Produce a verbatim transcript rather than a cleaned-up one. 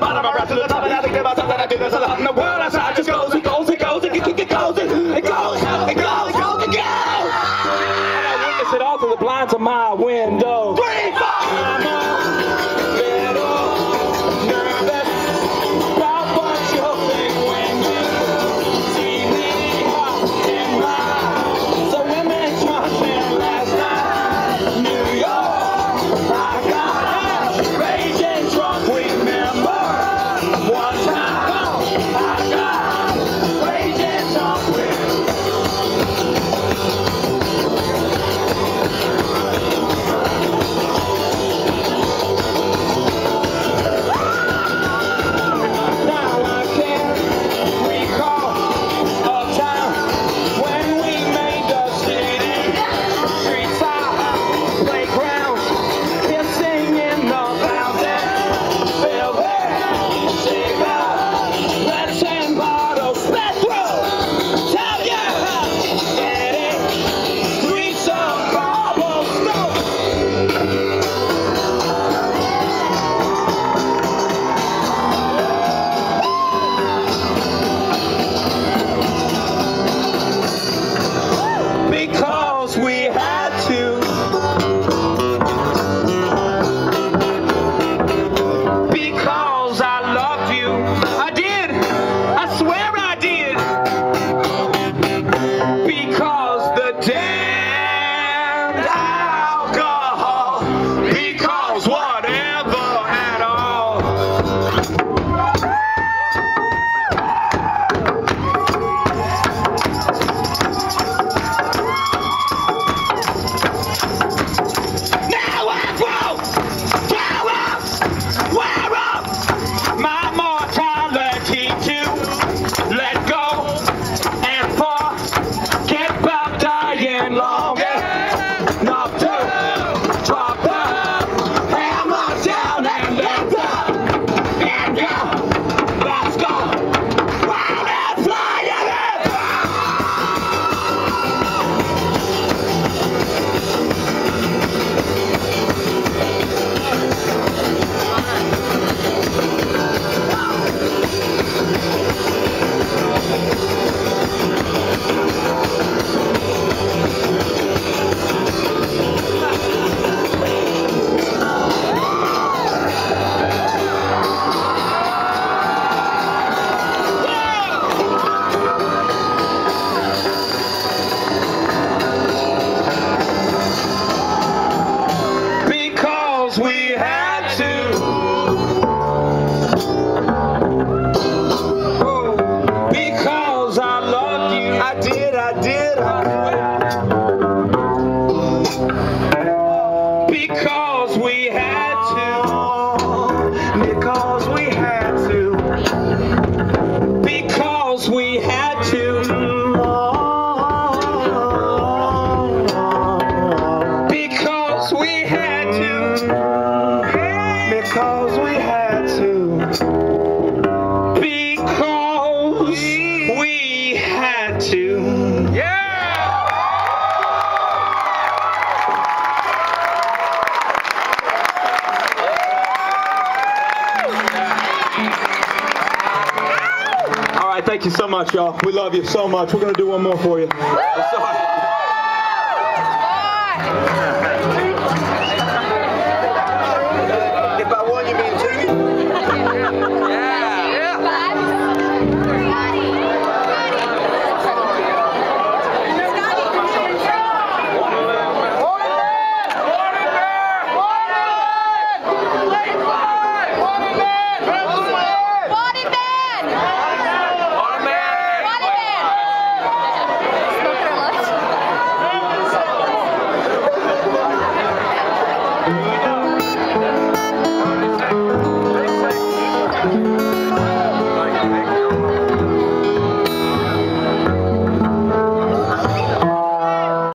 bottom of my breath to the top, and I think about something I do. There's a lot in the world outside. Just goes, it goes, it goes, it goes, it goes, it goes, it goes, it goes, it goes, it goes. And I witness it all through the blinds of my window. Three, four. I'm a little nervous about what you'll think when you see me in my. So women talking last night, New York, I got raging drunk. Remember one time I got raging drunk with. Thank you so much, y'all. We love you so much. We're going to do one more for you. Sorry. If I won, you mean two? Yeah. Yeah.